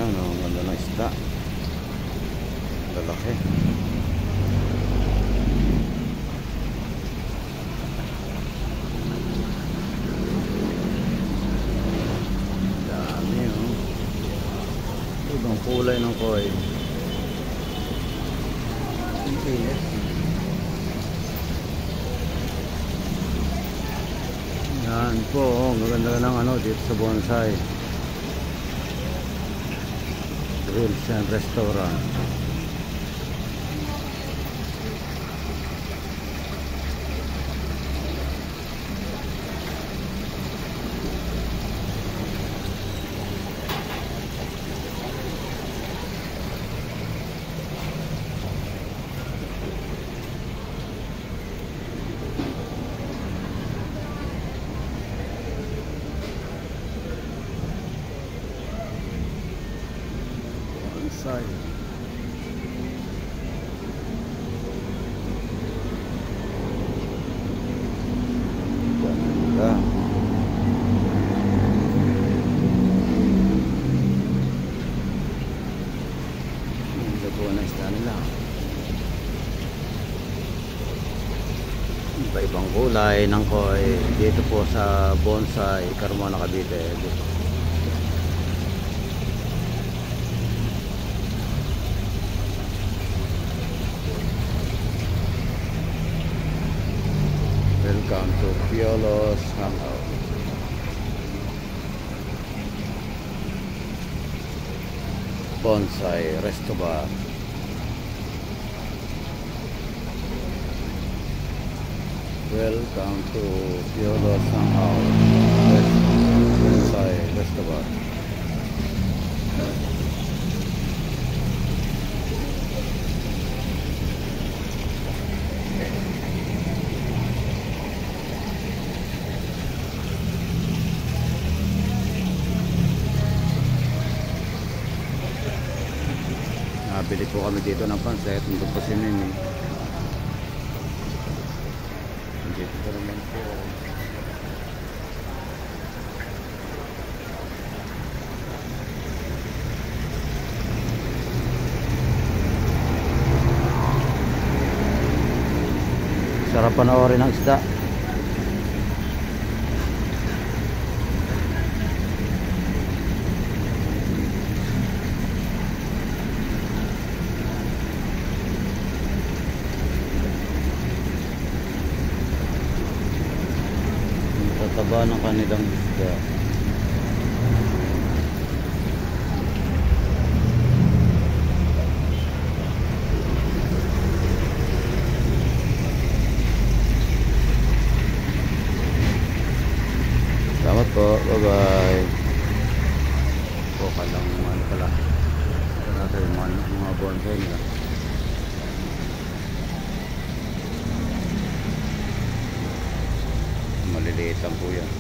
Ayan, oh, ang ganda ng isda. Lalaki. Dami, oh. Ibang kulay ng koi. Init. Yan po, oh, maganda ng ano dito sa bonsai. Grills and Restaurant. Bonsai. Ganda. Ganda po na isda nila. Iba-ibang kulay ng koi dito po sa Bonsai, Carmona, Cavite. Welcome to Piolo's Hangout. Bonsai Restaurant. Welcome to Piolo's Hangout. Bonsai Restaurant. Bili po kami dito ng pansit. Nandun po si Nini. Dito po naman po. Sarap panoorin ang isda. Taba ng kanilang isda. Salamat po. Bye bye. O kalang ano pala. Ito natin yung mga bonsai nila. Maliliit lang po yan.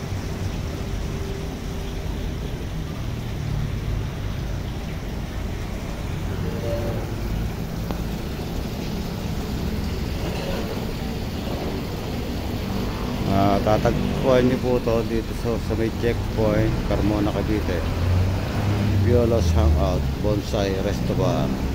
Tatagpuan niyo po ito dito sa may checkpoint, Carmona, Cavite. Piolo's Hangout, Bonsai Restaurant.